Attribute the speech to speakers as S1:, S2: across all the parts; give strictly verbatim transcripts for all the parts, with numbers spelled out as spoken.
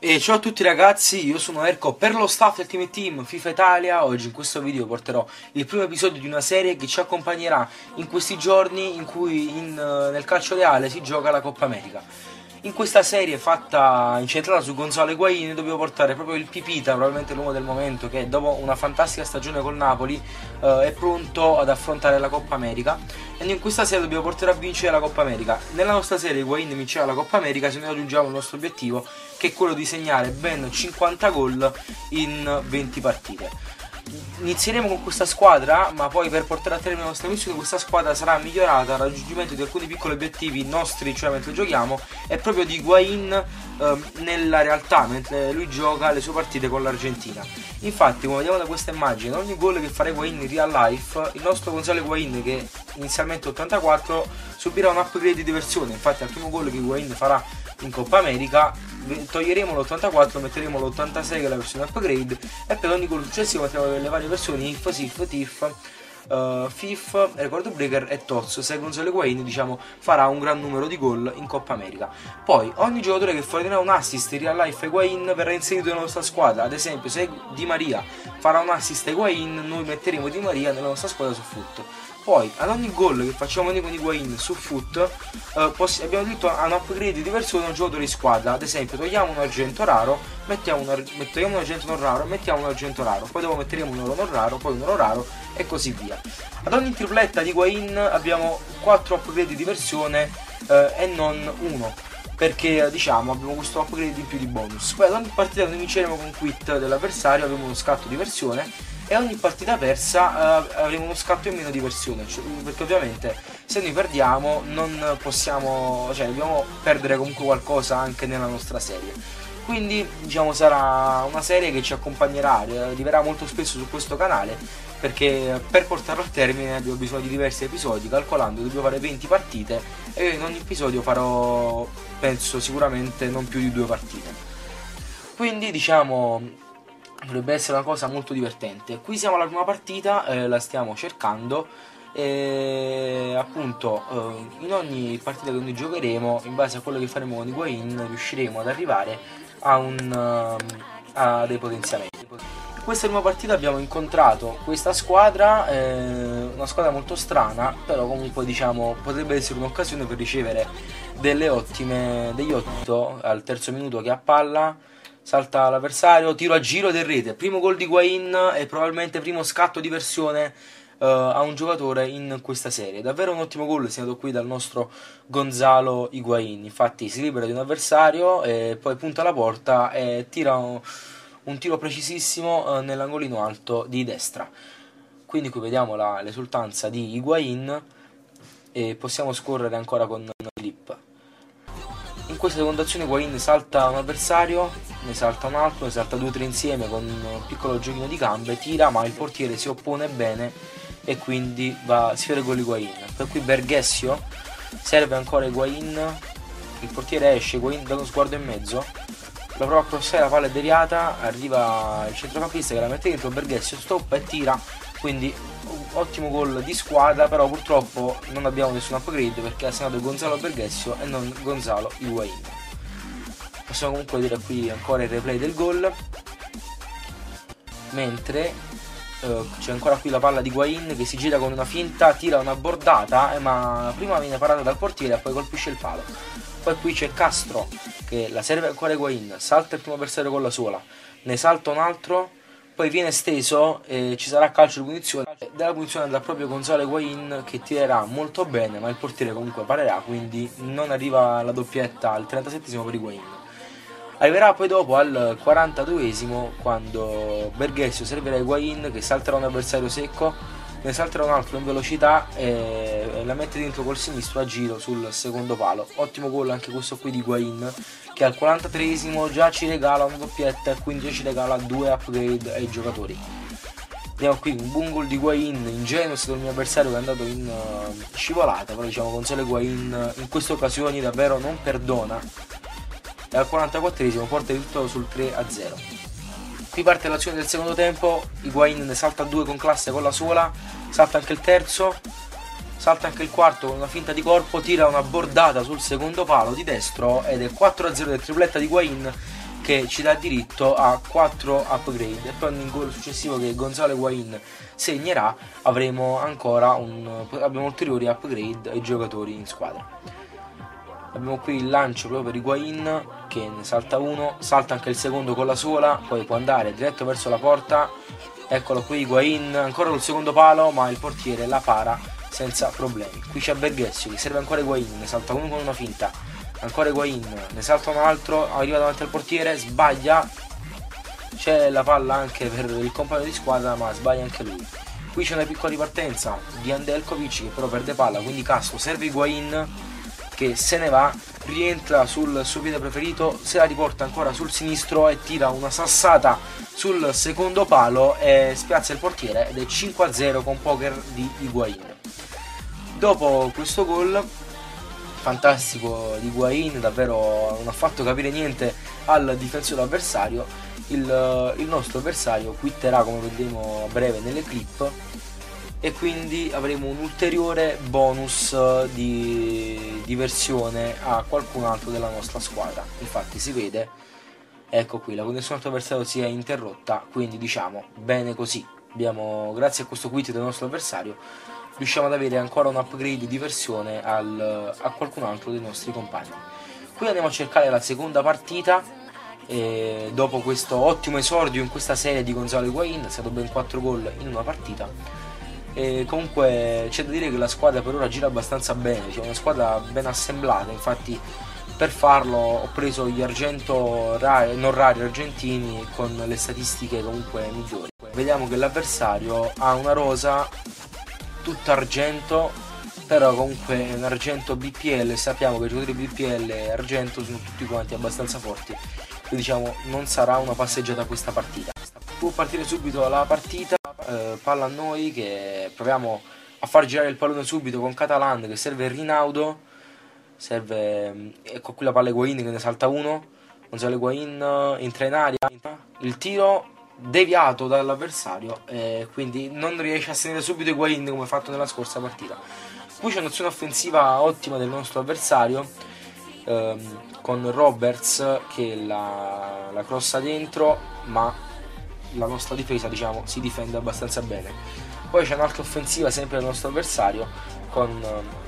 S1: E ciao a tutti ragazzi, io sono Erco per lo staff del Team Team FIFA Italia. Oggi in questo video porterò il primo episodio di una serie che ci accompagnerà in questi giorni in cui in, nel calcio reale si gioca la Coppa America. In questa serie fatta incentrata su Gonzalo Higuaín dobbiamo portare proprio il Pipita, probabilmente l'uomo del momento, che dopo una fantastica stagione col Napoli eh, è pronto ad affrontare la Coppa America. E in questa serie dobbiamo portare a vincere la Coppa America. Nella nostra serie Higuaín vinceva la Coppa America se noi raggiungiamo il nostro obiettivo, che è quello di segnare ben cinquanta gol in venti partite. Inizieremo con questa squadra, ma poi per portare a termine la nostra missione questa squadra sarà migliorata al raggiungimento di alcuni piccoli obiettivi nostri, cioè mentre giochiamo, e proprio di Higuaín eh, nella realtà, mentre lui gioca le sue partite con l'Argentina. Infatti, come vediamo da questa immagine, ogni gol che farà Higuaín in real life, il nostro Gonzalo Higuaín, che inizialmente ottantaquattro, subirà un upgrade di versione. Infatti al primo gol che Higuaín farà in Coppa America toglieremo l'ottantaquattro, metteremo l'ottantasei che è la versione upgrade, e per ogni gol successivo metteremo le varie versioni I F, S I F, T I F, uh, F I F, Record Breaker e T O Z, se Gonzalo Higuaín, diciamo, farà un gran numero di gol in Coppa America. Poi ogni giocatore che fornirà un assist in real life a Higuaín verrà inserito nella nostra squadra. Ad esempio, se Di Maria farà un assist a Higuaín, noi metteremo Di Maria nella nostra squadra su Foot. Poi ad ogni gol che facciamo noi con Higuaín su Foot eh, abbiamo detto a un upgrade di versione un giocatore di squadra. Ad esempio, togliamo un argento raro, mettiamo un, mettiamo un argento non raro e mettiamo un argento raro, poi dopo metteremo un oro non raro, poi un oro raro e così via. Ad ogni tripletta di Higuaín abbiamo quattro upgrade di versione eh, e non uno, perché diciamo abbiamo questo upgrade in più di bonus. Poi ad ogni partita noi vinceremo con quit dell'avversario, abbiamo uno scatto di versione, e ogni partita persa eh, avremo uno scatto in meno di versione, cioè, perché ovviamente se noi perdiamo non possiamo, cioè dobbiamo perdere comunque qualcosa anche nella nostra serie. Quindi diciamo sarà una serie che ci accompagnerà, arriverà molto spesso su questo canale, perché per portarlo a termine abbiamo bisogno di diversi episodi, calcolando che dobbiamo fare venti partite e io in ogni episodio farò, penso, sicuramente non più di due partite. Quindi diciamo dovrebbe essere una cosa molto divertente. Qui siamo alla prima partita, eh, la stiamo cercando, e appunto eh, in ogni partita che noi giocheremo, in base a quello che faremo con Higuaín, riusciremo ad arrivare a, un, uh, a dei potenziamenti. In questa prima partita abbiamo incontrato questa squadra, eh, una squadra molto strana, però comunque diciamo potrebbe essere un'occasione per ricevere delle ottime, degli otto al terzo minuto che a palla salta l'avversario, tiro a giro del rete, primo gol di Higuaín e probabilmente primo scatto di versione uh, a un giocatore in questa serie. Davvero un ottimo gol segnato qui dal nostro Gonzalo Higuaín. Infatti si libera di un avversario e poi punta alla porta e tira un, un tiro precisissimo uh, nell'angolino alto di destra. Quindi qui vediamo l'esultanza di Higuaín e possiamo scorrere ancora con una clip. In questa seconda azione Higuaín salta un avversario, ne salta un altro, ne salta due o tre insieme con un piccolo giochino di gambe, tira, ma il portiere si oppone bene e quindi va, si fa il gol Higuaín. Per cui Berghessio serve ancora Higuaín, il portiere esce, Higuaín dà uno sguardo in mezzo, la prova a crossare, la palla è deviata, arriva il centrocampista che la mette dentro, Berghessio stoppa e tira, quindi ottimo gol di squadra. Però purtroppo non abbiamo nessun upgrade perché ha segnato Gonzalo Berghessio e non Gonzalo Higuaín. Possiamo comunque vedere qui ancora il replay del gol, mentre eh, c'è ancora qui la palla di Higuaín che si gira con una finta, tira una bordata, eh, ma prima viene parata dal portiere e poi colpisce il palo. Poi qui c'è Castro che la serve ancora Higuaín, salta il primo avversario con la sola, ne salta un altro, poi viene steso e ci sarà calcio di punizione. Dalla punizione andrà proprio Gonzalo Higuaín che tirerà molto bene, ma il portiere comunque parerà, quindi non arriva la doppietta al trentasettesimo per Higuaín. Arriverà poi dopo al quarantaduesimo quando Berghessio servirà Higuaín che salterà un avversario secco, ne salterà un altro in velocità e la mette dentro col sinistro a giro sul secondo palo. Ottimo gol anche questo qui di Higuaín, che al quarantatreesimo già ci regala una doppietta e quindi già ci regala due upgrade ai giocatori. Vediamo qui un buon gol di Higuaín, ingenuo è stato il mio avversario che è andato in uh, scivolata, però diciamo Gonzalo Higuaín in queste occasioni davvero non perdona, e al quarantaquattresimo porta il tutto sul tre a zero. Qui parte l'azione del secondo tempo, Higuaín ne salta due con classe con la sola, salta anche il terzo, salta anche il quarto con una finta di corpo, tira una bordata sul secondo palo di destro ed è quattro a zero del tripletta di Higuaín che ci dà diritto a quattro upgrade, e poi ogni gol successivo che Gonzalo Higuaín segnerà avremo ancora un, abbiamo ulteriori upgrade ai giocatori in squadra. Abbiamo qui il lancio proprio per Higuaín che ne salta uno, salta anche il secondo con la sola, poi può andare diretto verso la porta. Eccolo qui Higuaín, ancora sul secondo palo, ma il portiere la para senza problemi. Qui c'è Berghessio che serve ancora Higuaín, ne salta uno con una finta, ancora Higuaín, ne salta un altro, arriva davanti al portiere, sbaglia, c'è la palla anche per il compagno di squadra ma sbaglia anche lui. Qui c'è una piccola ripartenza di Andelkovic che però perde palla, quindi Castro serve Higuaín che se ne va, rientra sul suo piede preferito, se la riporta ancora sul sinistro e tira una sassata sul secondo palo e spiazza il portiere ed è cinque a zero con poker di Higuaín. Dopo questo gol fantastico di Higuaín, davvero non ha fatto capire niente al difensore avversario, il, il nostro avversario quitterà come vedremo a breve nelle clip e quindi avremo un ulteriore bonus di diversione a qualcun altro della nostra squadra. Infatti si vede, ecco qui, la connessione al avversario si è interrotta, quindi diciamo bene così. Abbiamo, grazie a questo quit del nostro avversario, riusciamo ad avere ancora un upgrade di diversione al, a qualcun altro dei nostri compagni. Qui andiamo a cercare la seconda partita e dopo questo ottimo esordio in questa serie di Gonzalo Higuaín, è stato ben quattro gol in una partita. E comunque c'è da dire che la squadra per ora gira abbastanza bene, c'è una squadra ben assemblata, infatti per farlo ho preso gli argento rari, non rari argentini con le statistiche comunque migliori. Vediamo che l'avversario ha una rosa tutta argento, però comunque è un argento B P L, sappiamo che i giocatori B P L e argento sono tutti quanti abbastanza forti, quindi diciamo non sarà una passeggiata questa partita. Può partire subito la partita, eh, palla a noi che proviamo a far girare il pallone subito con Catalan che serve Rinaudo, serve, ecco qui la palla Higuaín che ne salta uno, Gonzalo Higuaín entra in aria, il tiro deviato dall'avversario e quindi non riesce a segnare subito Higuaín come fatto nella scorsa partita. Qui c'è un'azione offensiva ottima del nostro avversario ehm, con Roberts che la, la crossa dentro, ma la nostra difesa diciamo si difende abbastanza bene. Poi c'è un'altra offensiva sempre del nostro avversario con,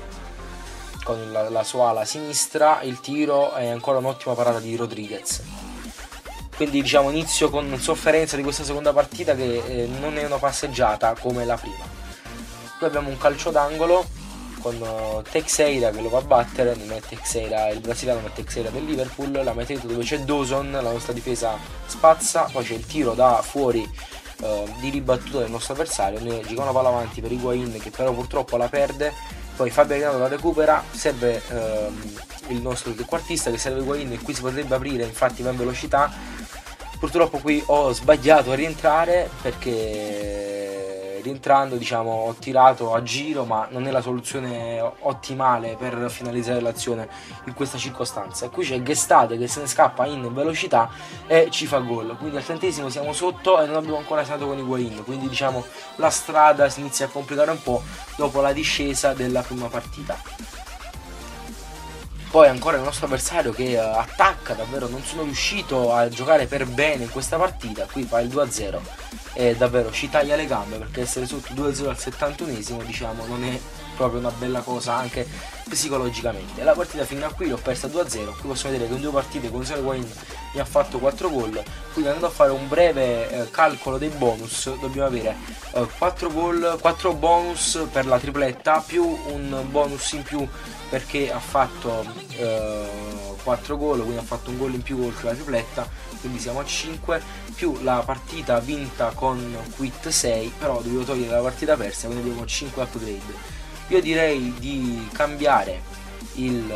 S1: con la, la sua ala sinistra, il tiro è ancora un'ottima parata di Rodriguez. Quindi diciamo inizio con sofferenza di questa seconda partita che eh, non è una passeggiata come la prima. Qui abbiamo un calcio d'angolo con uh, Teixeira che lo va a battere, non è Teixeira il brasiliano ma Teixeira del Liverpool, la mette dentro dove c'è Dawson, la nostra difesa spazza, poi c'è il tiro da fuori uh, di ribattuta del nostro avversario, noi giriamo una palla avanti per Higuaín che però purtroppo la perde, poi Fabio Aguinaldo la recupera, serve uh, il nostro trequartista che serve Higuaín e qui si potrebbe aprire, infatti va in velocità, purtroppo qui ho sbagliato a rientrare perché rientrando diciamo ho tirato a giro, ma non è la soluzione ottimale per finalizzare l'azione in questa circostanza. E qui c'è Gestate che se ne scappa in velocità e ci fa gol, quindi al trentesimo siamo sotto e non abbiamo ancora segnato con Higuaín, quindi diciamo la strada si inizia a complicare un po' dopo la discesa della prima partita. Poi ancora il nostro avversario che uh, attacca, davvero non sono riuscito a giocare per bene in questa partita, qui fa il due a zero e davvero ci taglia le gambe perché essere sotto due a zero al settantunesimo diciamo non è proprio una bella cosa anche psicologicamente. La partita fino a qui l'ho persa due a zero, qui possiamo vedere che in due partite Gonzalo Higuaín mi ha fatto quattro gol, quindi andando a fare un breve eh, calcolo dei bonus dobbiamo avere eh, quattro gol, quattro bonus per la tripletta più un bonus in più perché ha fatto eh, quattro gol, quindi ha fatto un gol in più oltre la tripletta, quindi siamo a cinque, più la partita vinta con quit sei, però dovevo togliere la partita persa, quindi abbiamo cinque upgrade. Io direi di cambiare il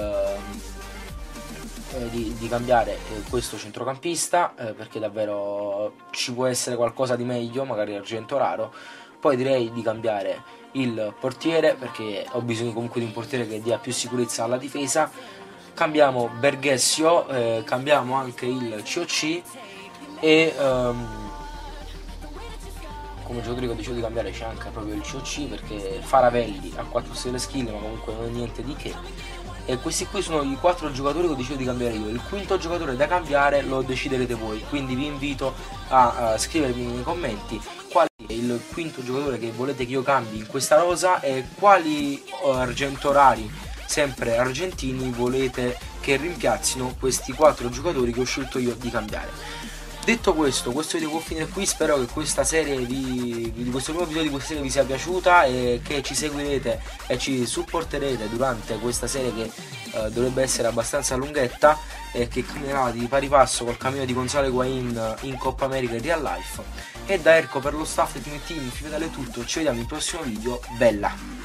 S1: eh, di, di cambiare eh, questo centrocampista eh, perché davvero ci può essere qualcosa di meglio, magari argento raro. Poi direi di cambiare il portiere perché ho bisogno comunque di un portiere che dia più sicurezza alla difesa. Cambiamo Berghessio, eh, cambiamo anche il C O C e um, come giocatore che ho deciso di cambiare c'è anche proprio il C O C perché Faravelli ha quattro stelle skill ma comunque non è niente di che E questi qui sono i quattro giocatori che ho deciso di cambiare io. Il quinto giocatore da cambiare lo deciderete voi, quindi vi invito a, a scrivermi nei commenti qual è il quinto giocatore che volete che io cambi in questa rosa e quali uh, argento rari, sempre argentini, volete che rimpiazzino questi quattro giocatori che ho scelto io di cambiare. Detto questo, questo video può finire qui. Spero che questa serie vi, di questo primo video di questa serie vi sia piaciuta e che ci seguirete e ci supporterete durante questa serie che eh, dovrebbe essere abbastanza lunghetta e che camminerà di pari passo col cammino di Gonzalo Higuain in Coppa America in real life. E da Erco per lo staff del Team Team FIFA Italia è tutto, ci vediamo in prossimo video, bella!